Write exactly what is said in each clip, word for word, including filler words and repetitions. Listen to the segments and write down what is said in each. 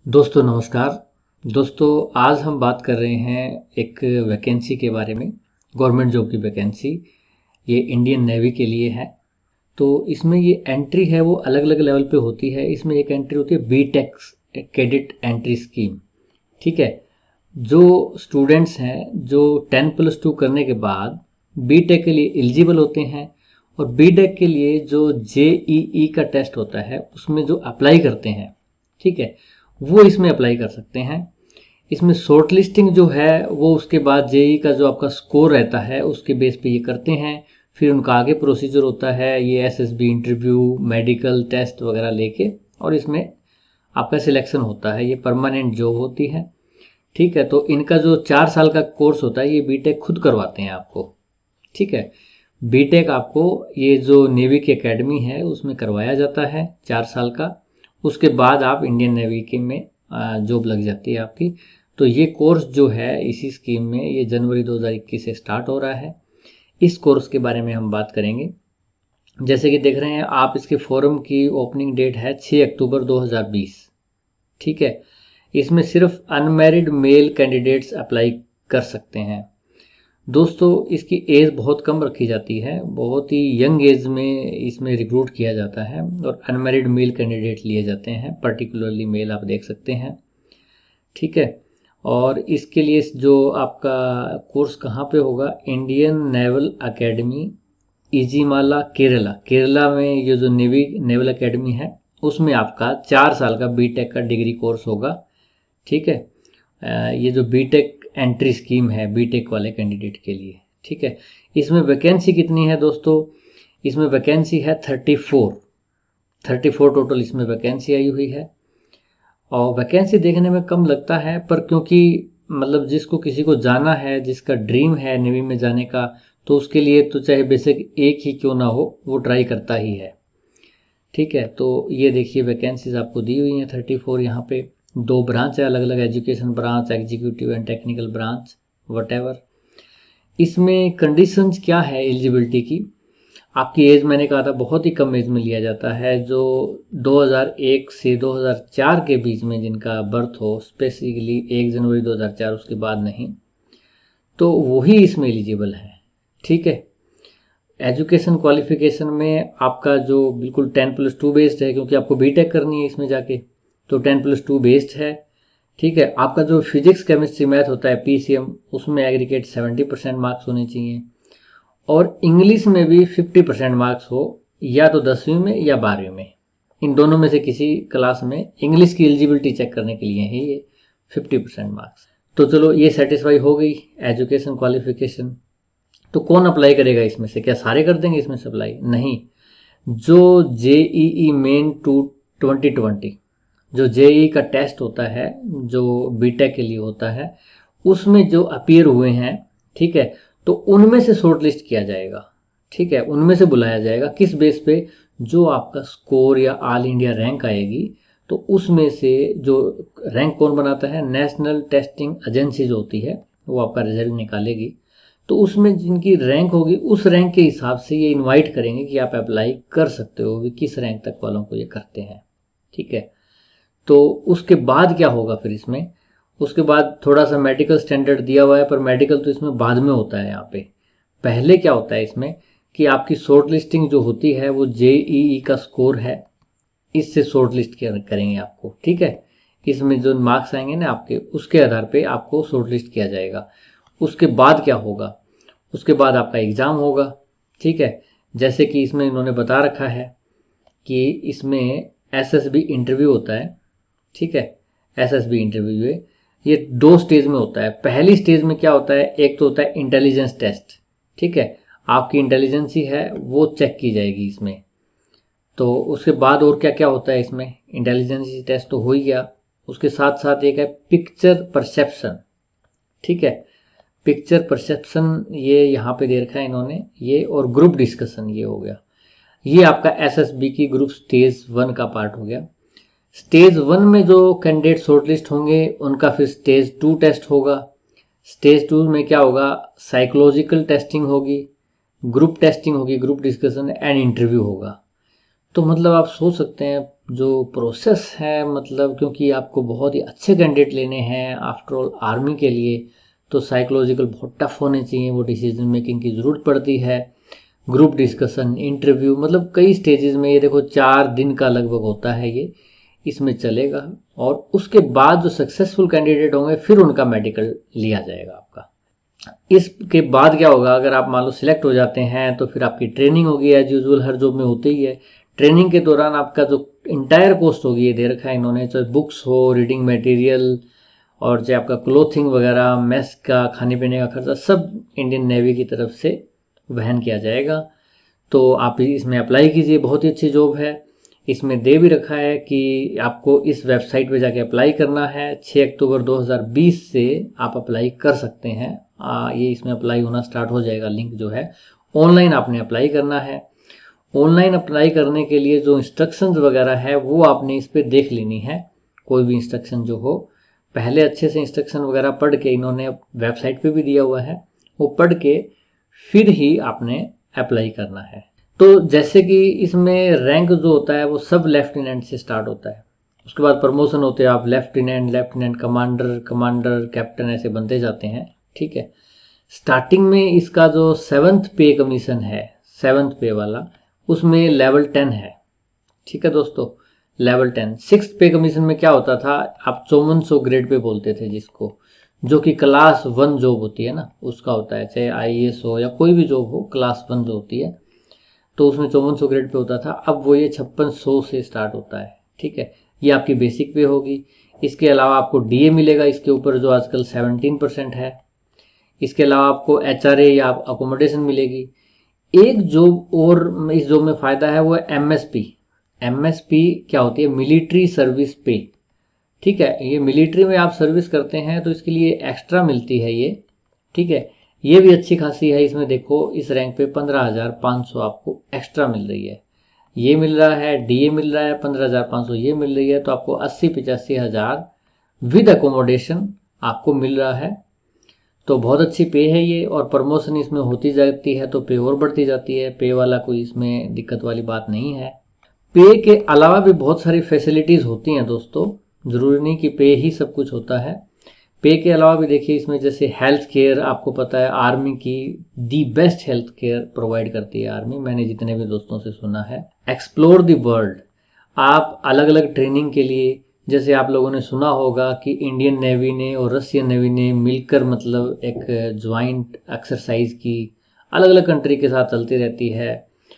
दोस्तों नमस्कार। दोस्तों आज हम बात कर रहे हैं एक वैकेंसी के बारे में, गवर्नमेंट जॉब की वैकेंसी। ये इंडियन नेवी के लिए है। तो इसमें ये एंट्री है वो अलग अलग लेवल पे होती है। इसमें एक एंट्री होती है B Tech cadet entry scheme. ठीक है, जो स्टूडेंट्स हैं जो टेन प्लस टू करने के बाद बी टेक के लिए एलिजिबल होते हैं और बी टेक के लिए जो जे ई ई का टेस्ट होता है उसमें जो अप्लाई करते हैं, ठीक है, वो इसमें अप्लाई कर सकते हैं। इसमें शॉर्ट लिस्टिंग जो है वो उसके बाद जेई का जो आपका स्कोर रहता है उसके बेस पे ये करते हैं। फिर उनका आगे प्रोसीजर होता है, ये एसएसबी इंटरव्यू, मेडिकल टेस्ट वगैरह लेके, और इसमें आपका सिलेक्शन होता है। ये परमानेंट जॉब होती है। ठीक है, तो इनका जो चार साल का कोर्स होता है ये बीटेक खुद करवाते हैं आपको। ठीक है, बीटेक आपको ये जो नेवी की एकेडमी है उसमें करवाया जाता है चार साल का। उसके बाद आप इंडियन नेवी के में जॉब लग जाती है आपकी। तो ये कोर्स जो है इसी स्कीम में ये जनवरी दो हज़ार इक्कीस से स्टार्ट हो रहा है। इस कोर्स के बारे में हम बात करेंगे। जैसे कि देख रहे हैं आप, इसके फॉर्म की ओपनिंग डेट है छह अक्टूबर दो हज़ार बीस। ठीक है, इसमें सिर्फ अनमैरिड मेल कैंडिडेट्स अप्लाई कर सकते हैं। दोस्तों इसकी एज बहुत कम रखी जाती है, बहुत ही यंग एज में इसमें रिक्रूट किया जाता है और अनमैरिड मेल कैंडिडेट लिए जाते हैं, पर्टिकुलरली मेल आप देख सकते हैं। ठीक है, और इसके लिए जो आपका कोर्स कहाँ पे होगा, Indian Naval Academy Ezhimala Kerala. Kerala में ये जो नेवी नेवल एकेडमी है उसमें आपका चार साल का बीटेक का डिग्री कोर्स होगा। ठीक है, ये जो बीटेक एंट्री स्कीम है बीटेक वाले कैंडिडेट के लिए। ठीक है, इसमें वैकेंसी कितनी है दोस्तों, इसमें वैकेंसी है thirty four thirty four total इसमें वैकेंसी आई हुई है। और वैकेंसी देखने में कम लगता है, पर क्योंकि मतलब जिसको किसी को जाना है, जिसका ड्रीम है नेवी में जाने का, तो उसके लिए तो चाहे बेसिक एक ही क्यों ना हो वो ट्राई करता ही है। ठीक है, तो ये देखिए वैकेंसीज आपको दी हुई हैं थर्टी फोर। यहाँ पे दो ब्रांच है अलग अलग, education branch, executive and technical branch, whatever. इसमें कंडीशंस क्या है एलिजिबिलिटी की, आपकी एज मैंने कहा था बहुत ही कम एज में लिया जाता है। जो दो हज़ार एक से दो हज़ार चार के बीच में जिनका बर्थ हो, स्पेसिफिकली एक जनवरी दो हज़ार चार उसके बाद नहीं, तो वही इसमें एलिजिबल है। ठीक है, एजुकेशन क्वालिफिकेशन में आपका जो बिल्कुल टेन प्लस टू बेस्ड है, क्योंकि आपको बीटेक करनी है इसमें जाके, तो टेन प्लस टू बेस्ड है। ठीक है, आपका जो फिजिक्स केमिस्ट्री मैथ होता है पीसीएम, उसमें एग्रीगेट सेवेंटी परसेंट मार्क्स होने चाहिए, और इंग्लिश में भी फिफ्टी परसेंट मार्क्स हो, या तो दसवीं में या बारहवीं में, इन दोनों में से किसी क्लास में इंग्लिश की एलिजिबिलिटी चेक करने के लिए है ये फिफ्टी परसेंट मार्क्स। तो चलो ये सेटिस्फाई हो गई एजुकेशन क्वालिफिकेशन। तो कौन अप्लाई करेगा इसमें से, क्या सारे कर देंगे इसमें से अप्लाई? नहीं, जो JEE main two twenty twenty, जो जेईई का टेस्ट होता है जो बीटेक के लिए होता है, उसमें जो अपीयर हुए हैं, ठीक है, तो उनमें से शॉर्ट लिस्ट किया जाएगा। ठीक है, उनमें से बुलाया जाएगा। किस बेस पे, जो आपका स्कोर या ऑल इंडिया रैंक आएगी, तो उसमें से जो रैंक कौन बनाता है, नेशनल टेस्टिंग एजेंसी जो होती है वो आपका रिजल्ट निकालेगी। तो उसमें जिनकी रैंक होगी उस रैंक के हिसाब से ये इनवाइट करेंगे कि आप अप्लाई कर सकते हो, भी किस रैंक तक वालों को ये करते हैं। ठीक है, तो उसके बाद क्या होगा फिर इसमें, उसके बाद थोड़ा सा मेडिकल स्टैंडर्ड दिया हुआ है, पर मेडिकल तो इसमें बाद में होता है। यहाँ पे पहले क्या होता है इसमें कि आपकी शॉर्ट लिस्टिंग जो होती है वो जेईई का स्कोर है, इससे शॉर्ट लिस्ट करेंगे आपको। ठीक है, इसमें जो मार्क्स आएंगे ना आपके, उसके आधार पे आपको शॉर्ट लिस्ट किया जाएगा। उसके बाद क्या होगा, उसके बाद आपका एग्ज़ाम होगा। ठीक है, जैसे कि इसमें इन्होंने बता रखा है कि इसमें एसएसबी इंटरव्यू होता है। ठीक है, एसएसबी इंटरव्यू है, ये दो स्टेज में होता है। पहली स्टेज में क्या होता है, एक तो होता है इंटेलिजेंस टेस्ट। ठीक है, आपकी इंटेलिजेंस ही है वो चेक की जाएगी इसमें। तो उसके बाद और क्या क्या होता है इसमें, इंटेलिजेंस टेस्ट तो हो ही गया, उसके साथ साथ एक है पिक्चर परसेप्शन। ठीक है, पिक्चर परसेप्शन ये यहाँ पे दे रखा है इन्होंने ये, और ग्रुप डिस्कशन ये हो गया। ये आपका एसएसबी की ग्रुप स्टेज वन का पार्ट हो गया। स्टेज वन में जो कैंडिडेट शॉर्टलिस्ट होंगे उनका फिर स्टेज टू टेस्ट होगा। स्टेज टू में क्या होगा, साइकोलॉजिकल टेस्टिंग होगी, ग्रुप टेस्टिंग होगी, ग्रुप डिस्कशन एंड इंटरव्यू होगा। तो मतलब आप सोच सकते हैं जो प्रोसेस है, मतलब क्योंकि आपको बहुत ही अच्छे कैंडिडेट लेने हैं आफ्टर ऑल आर्मी के लिए, तो साइकोलॉजिकल बहुत टफ होने चाहिए, वो डिसीजन मेकिंग की ज़रूरत पड़ती है। ग्रुप डिस्कशन, इंटरव्यू, मतलब कई स्टेजेस में, ये देखो चार दिन का लगभग होता है ये, इसमें चलेगा। और उसके बाद जो सक्सेसफुल कैंडिडेट होंगे फिर उनका मेडिकल लिया जाएगा आपका। इसके बाद क्या होगा, अगर आप मान लो सिलेक्ट हो जाते हैं तो फिर आपकी ट्रेनिंग होगी, एज यूजुअल हर जॉब में होती ही है। ट्रेनिंग के दौरान आपका जो इंटायर कॉस्ट होगी, ये दे रखा है इन्होंने, चाहे बुक्स हो, रीडिंग मटेरियल, और चाहे आपका क्लोथिंग वगैरह, मेस का, खाने पीने का खर्चा, सब इंडियन नेवी की तरफ से वहन किया जाएगा। तो आप इसमें अप्लाई कीजिए, बहुत ही अच्छी जॉब है। इसमें दे भी रखा है कि आपको इस वेबसाइट पे जाके अप्लाई करना है। छह अक्टूबर दो हज़ार बीस से आप अप्लाई कर सकते हैं। आ, ये इसमें अप्लाई होना स्टार्ट हो जाएगा। लिंक जो है ऑनलाइन आपने अप्लाई करना है। ऑनलाइन अप्लाई करने के लिए जो इंस्ट्रक्शंस वगैरह है वो आपने इस पर देख लेनी है। कोई भी इंस्ट्रक्शन जो हो, पहले अच्छे से इंस्ट्रक्शन वगैरह पढ़ के, इन्होंने वेबसाइट पे भी दिया हुआ है, वो पढ़ के फिर ही आपने अप्लाई करना है। तो जैसे कि इसमें रैंक जो होता है वो सब लेफ्टिनेंट से स्टार्ट होता है, उसके बाद प्रमोशन होते हैं, आप lieutenant, lieutenant commander, commander, captain, ऐसे बनते जाते हैं। ठीक है। स्टार्टिंग में इसका जो सेवन्थ पे कमीशन है, सेवन्थ पे वाला, उसमें लेवल टेन है। ठीक है दोस्तों, level ten. Six pay commission में क्या होता था, आप चौवन सौ ग्रेड पे बोलते थे जिसको, जो कि क्लास वन जॉब होती है ना, उसका होता है, चाहे आई ए एस हो या कोई भी जॉब हो, क्लास वन जो होती है, तो उसमें चौवन सौ ग्रेड पे होता था। अब वो ये छप्पन सौ से स्टार्ट होता है। ठीक है, ये आपकी बेसिक पे होगी। इसके अलावा आपको डी ए मिलेगा इसके ऊपर, जो आजकल सेवनटीन परसेंट है। इसके अलावा आपको एच आर ए या अकोमोडेशन मिलेगी। एक जॉब और इस जॉब में फ़ायदा है, वो है M S P. M S P क्या होती है, मिलिट्री सर्विस पे। ठीक है, ये मिलिट्री में आप सर्विस करते हैं तो इसके लिए एक्स्ट्रा मिलती है ये। ठीक है, ये भी अच्छी खासी है। इसमें देखो, इस रैंक पे पंद्रह हज़ार पाँच सौ आपको एक्स्ट्रा मिल रही है। ये मिल रहा है, डीए मिल रहा है पंद्रह हज़ार पाँच सौ, ये मिल रही है, तो आपको अस्सी पिचासी हज़ार विद अकोमोडेशन आपको मिल रहा है। तो बहुत अच्छी पे है ये, और प्रमोशन इसमें होती जाती है तो पे और बढ़ती जाती है। पे वाला कोई इसमें दिक्कत वाली बात नहीं है। पे के अलावा भी बहुत सारी फैसिलिटीज़ होती हैं दोस्तों, ज़रूरी नहीं कि पे ही सब कुछ होता है। पे के अलावा भी देखिए इसमें, जैसे हेल्थ केयर, आपको पता है आर्मी की the best health care provide करती है आर्मी, मैंने जितने भी दोस्तों से सुना है। एक्सप्लोर द वर्ल्ड, आप अलग अलग ट्रेनिंग के लिए, जैसे आप लोगों ने सुना होगा कि इंडियन नेवी ने और रशियन नेवी ने मिलकर, मतलब एक ज्वाइंट एक्सरसाइज की, अलग अलग कंट्री के साथ चलती रहती है।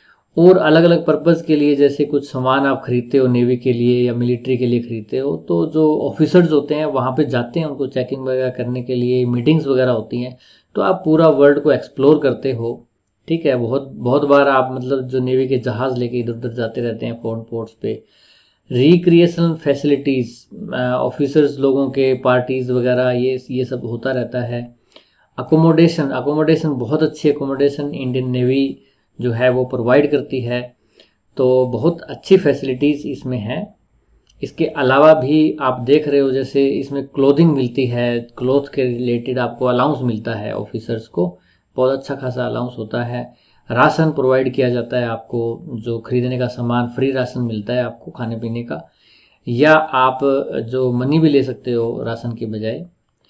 और अलग अलग पर्पज़ के लिए, जैसे कुछ सामान आप खरीदते हो नेवी के लिए या मिलिट्री के लिए खरीदते हो, तो जो ऑफिसर्स होते हैं वहाँ पे जाते हैं उनको चेकिंग वगैरह करने के लिए, मीटिंग्स वगैरह होती हैं, तो आप पूरा वर्ल्ड को एक्सप्लोर करते हो। ठीक है, बहुत बहुत बार आप, मतलब जो नेवी के जहाज़ लेके इधर उधर जाते रहते हैं फॉरेन पोर्ट्स पे। रिक्रिएशनल फैसिलिटीज़, ऑफिसर्स लोगों के पार्टीज़ वगैरह, ये ये सब होता रहता है। अकोमोडेशन, अकोमोडेशन बहुत अच्छी अकोमोडेशन इंडियन नेवी जो है वो प्रोवाइड करती है। तो बहुत अच्छी फैसिलिटीज़ इसमें है। इसके अलावा भी आप देख रहे हो, जैसे इसमें क्लोथिंग मिलती है, क्लोथ के रिलेटेड आपको अलाउंस मिलता है ऑफिसर्स को, बहुत अच्छा खासा अलाउंस होता है। राशन प्रोवाइड किया जाता है आपको, जो खरीदने का सामान, फ्री राशन मिलता है आपको खाने पीने का, या आप जो मनी भी ले सकते हो राशन के बजाय।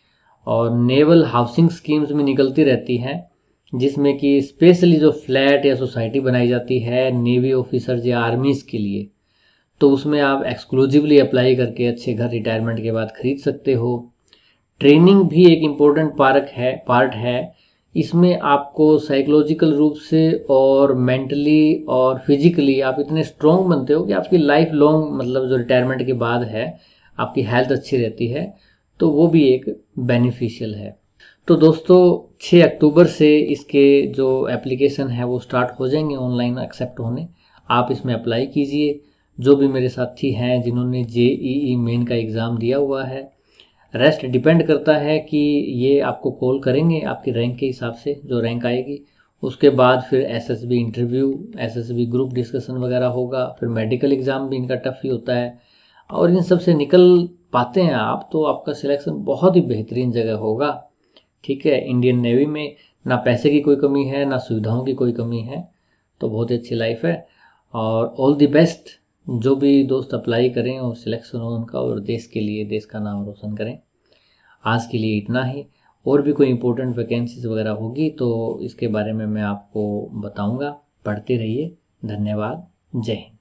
और नेवल हाउसिंग स्कीम्स में निकलती रहती हैं, जिसमें कि स्पेशली जो फ्लैट या सोसाइटी बनाई जाती है नेवी ऑफिसर्स या आर्मीज़ के लिए, तो उसमें आप एक्सक्लूसिवली अप्लाई करके अच्छे घर रिटायरमेंट के बाद खरीद सकते हो। ट्रेनिंग भी एक इम्पोर्टेंट पार्ट है पार्ट है इसमें आपको साइकोलॉजिकल रूप से और मेंटली और फिजिकली आप इतने स्ट्रॉन्ग बनते हो कि आपकी लाइफ लॉन्ग, मतलब जो रिटायरमेंट के बाद है, आपकी हेल्थ अच्छी रहती है, तो वो भी एक बेनिफिशियल है। तो दोस्तों, छह अक्टूबर से इसके जो एप्लीकेशन है वो स्टार्ट हो जाएंगे ऑनलाइन एक्सेप्ट होने। आप इसमें अप्लाई कीजिए। जो भी मेरे साथी हैं जिन्होंने जे ई ई मेन का एग्ज़ाम दिया हुआ है, रेस्ट डिपेंड करता है कि ये आपको कॉल करेंगे आपकी रैंक के हिसाब से, जो रैंक आएगी। उसके बाद फिर S S B interview, S S B group discussion वगैरह होगा। फिर मेडिकल एग्ज़ाम भी इनका टफ ही होता है, और इन सब से निकल पाते हैं आप तो आपका सिलेक्शन बहुत ही बेहतरीन जगह होगा। ठीक है, इंडियन नेवी में ना पैसे की कोई कमी है, ना सुविधाओं की कोई कमी है, तो बहुत ही अच्छी लाइफ है। और ऑल द बेस्ट जो भी दोस्त अप्लाई करें और सिलेक्शन हो उनका, और देश के लिए, देश का नाम रोशन करें। आज के लिए इतना ही। और भी कोई इंपॉर्टेंट वैकेंसीज वगैरह होगी तो इसके बारे में मैं आपको बताऊंगा। पढ़ते रहिए। धन्यवाद। जय हिंद।